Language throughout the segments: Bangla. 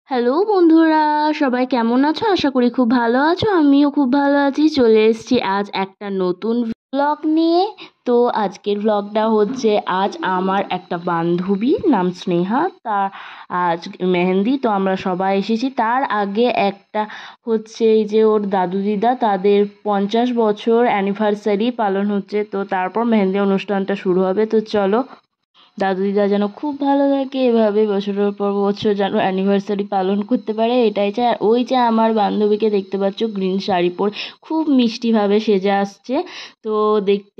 হ্যালো বন্ধুরা, সবাই কেমন আছো? আশা করি খুব ভালো আছো। আমিও খুব ভালো আছি। চলে এসেছি আজ একটা নতুন ব্লগ নিয়ে। তো আজকের ব্লগটা হচ্ছে, আজ আমার একটা বান্ধবীর নাম স্নেহা, তার আজ মেহেন্দি। তো আমরা সবাই এসেছি। তার আগে একটা হচ্ছে এই যে ওর দাদু দিদা, তাদের 50 বছর অ্যানিভার্সারি পালন হচ্ছে। তো তারপর মেহেন্দি অনুষ্ঠানটা শুরু হবে। তো চলো, দাদু দিদা যেন খুব ভালো থাকে, এভাবে বছরের পর বছর যেন অ্যানিভার্সারি পালন করতে পারে, এটাই চাই। আর ওই যে আমার বান্ধবীকে দেখতে পাচ্ছ, গ্রিন শাড়ি পরে খুব মিষ্টিভাবে সেজে আসছে। তো দেখতে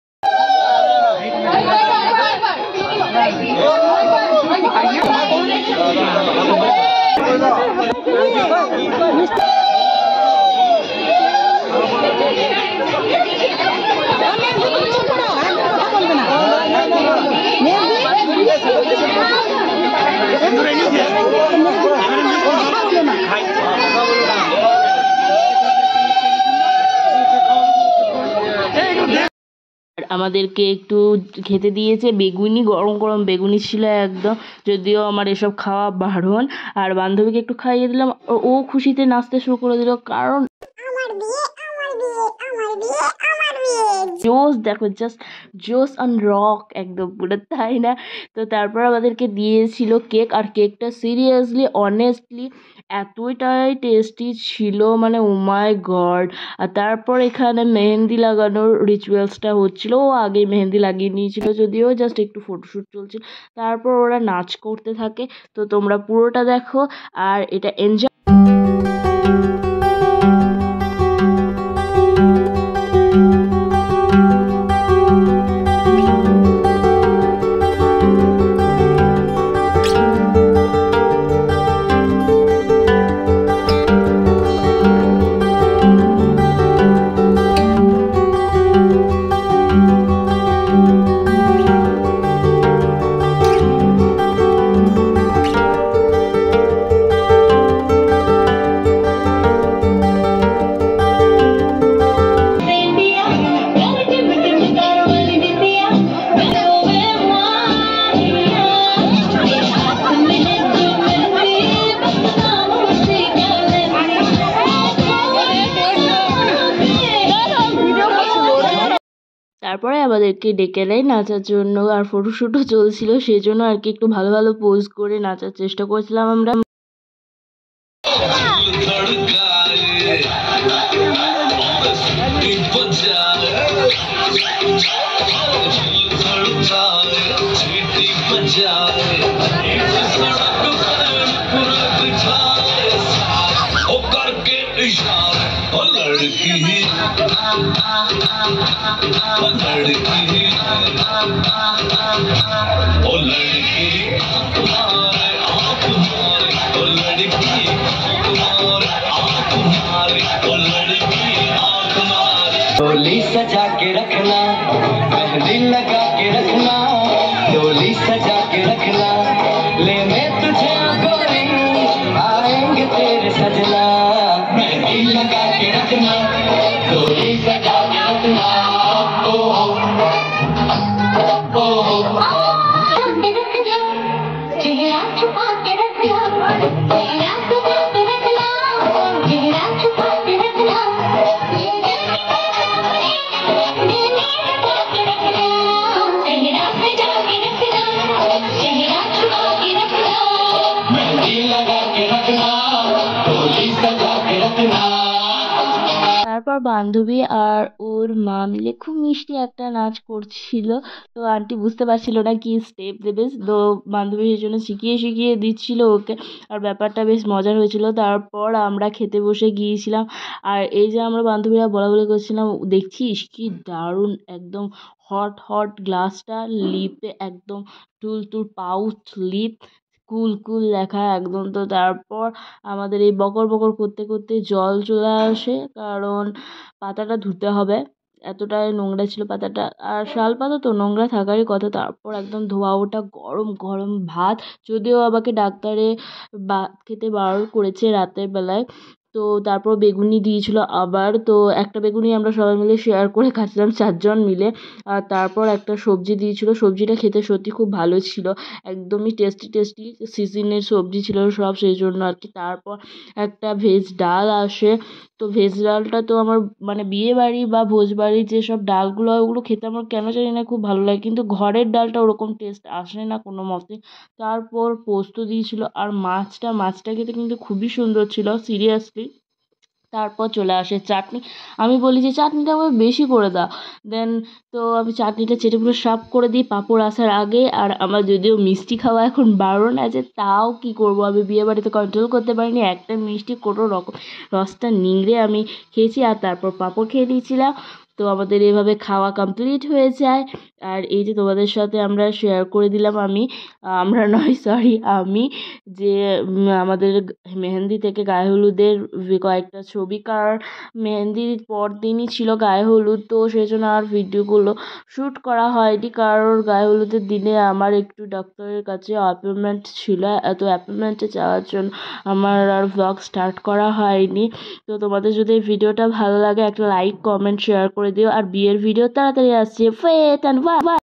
আমাদেরকে একটু খেতে দিয়েছে বেগুনি, গরম গরম বেগুনি ছিল একদম। যদিও আমার এসব খাওয়া বারণ। আর বান্ধবীকে একটু খাইয়ে দিলাম, ও খুশিতে নাচতে শুরু করে দিল, কারণ জোস দেখো, জাস্ট জোস অন রক একদম পুরো, তাই না? তো তারপর আমাদেরকে দিয়েছিল কেক, আর কেকটা সিরিয়াসলি অনেস্টলি এতটাই টেস্টি ছিল, মানে ও মাই গড। আর তারপর এখানে মেহেন্দি লাগানোর রিচুয়ালসটা হচ্ছিল। ও আগে মেহেন্দি লাগিয়ে নিয়েছিল, যদিও জাস্ট একটু ফটোশ্যুট চলছিল। তারপর ওরা নাচ করতে থাকে। তো তোমরা পুরোটা দেখো আর এটা এনজয়। তারপরে আমাদেরকে ডেকে নেয় নাচার জন্য, আর ফটোশ্যুটও চলছিল, সেই জন্য আর কি একটু ভালো ভালো পোজ করে নাচার চেষ্টা করছিলাম আমরা। डोली सजा के रखना, मेहंदी लगा के रखना, डोली सजा के रखना, लेने तुझे गोरी आएंगे तेरे सजना। मेहंदी लगा के रखना, डोली सजा के रखना, ओ हो ओ हो। चेहरा छुपा के रखना, चेहरा छुपा के रखना, चेहरा छुपा के रखना, তারপর বান্ধবী আর ওর মা মিলে খুব মিষ্টি একটা নাচ করছিল। তো আন্টি বুঝতে পারছিল না কি স্টেপ দেবে, তো বান্ধবী সেই জন্য শিখিয়ে শিখিয়ে দিচ্ছিল ওকে। আর ব্যাপারটা বেশ মজার হয়েছিল। তারপর আমরা খেতে বসে গিয়েছিলাম। আর এই যে আমরা বান্ধবীরা বলা বলি করছিলাম, দেখছিস কি দারুণ একদম হট হট গ্লাসটা, লিপে একদম টুলটুল পাউচ লিপ, কুল কুল লেখা একদম। তো তারপর আমাদের এই বকর বকর করতে করতে জল চলে আসে, কারণ পাতাটা ধুতে হবে, এতটাই নোংরা ছিল পাতাটা। আর শাল পাতা তো নোংরা থাকারই কথা। তারপর একদম ধোয়া ওঠা গরম গরম ভাত, যদিও আমাকে ডাক্তারে ভাত খেতে বারণ করেছে রাতের বেলায়। তো তারপর বেগুনি দিয়েছিল আবার, তো একটা বেগুনি আমরা সবাই মিলে শেয়ার করে খাচ্ছিলাম 4 জন মিলে। আর তারপর একটা সবজি দিয়েছিল, সবজিটা খেতে সত্যি খুব ভালো ছিল, একদমই টেস্টি সিজনের সবজি ছিল সব, সেই জন্য আর কি। তারপর একটা ভেজ ডাল আসে, তো ভেজ ডালটা তো আমার মানে বিয়েবাড়ি বা ভোজবাড়ি যেসব ডালগুলো হয় ওগুলো খেতে আমার কেন জানি না খুব ভালো লাগে, কিন্তু ঘরের ডালটা ওরকম টেস্ট আসে না কোনো মতে। তারপর পোস্ত দিয়েছিল আর মাছটা খেতে কিন্তু খুবই সুন্দর ছিল সিরিয়াসলি। তারপর চলে আসে চাটনি। আমি বলি যে চাটনিটা আমাকে বেশি করে দাও। দেন তো আমি চাটনিটা চেটে পুরো সাফ করে দিই পাঁপড় আসার আগে। আর আমার যদিও মিষ্টি খাওয়া এখন বারণ আছে, তাও কি করব, আমি বিয়েবাড়িতে কন্ট্রোল করতে পারিনি, একটা মিষ্টি কোনো রকম রসটা নিংড়ে আমি খেয়েছি আর তারপর পাঁপড় খেয়ে নিয়েছিলাম। তো আমাদের এভাবে খাওয়া কমপ্লিট হয়ে যায়। আর এই যে তোমাদের সাথে আমরা শেয়ার করে দিলাম আমরা নয় সরি আমি, যে আমাদের মেহেন্দি থেকে গায়ে হলুদের কয়েকটা ছবি, কারণ মেহেন্দির পরদিনই ছিল গায়ে হলুদ, তো সেই জন্য আর ভিডিওগুলো শ্যুট করা হয়নি, কারণ গায়ে হলুদের দিনে আমার একটু ডক্টরের কাছে অ্যাপয়েন্টমেন্ট ছিল, তো অ্যাপয়েন্টমেন্টে যাওয়ার জন্য আমার আর ব্লগ স্টার্ট করা হয়নি। তো তোমাদের যদি এই ভিডিওটা ভালো লাগে একটা লাইক কমেন্ট শেয়ার করে দিও, আর বিয়ের ভিডিও তাড়াতাড়ি আসছে। Wait and watch.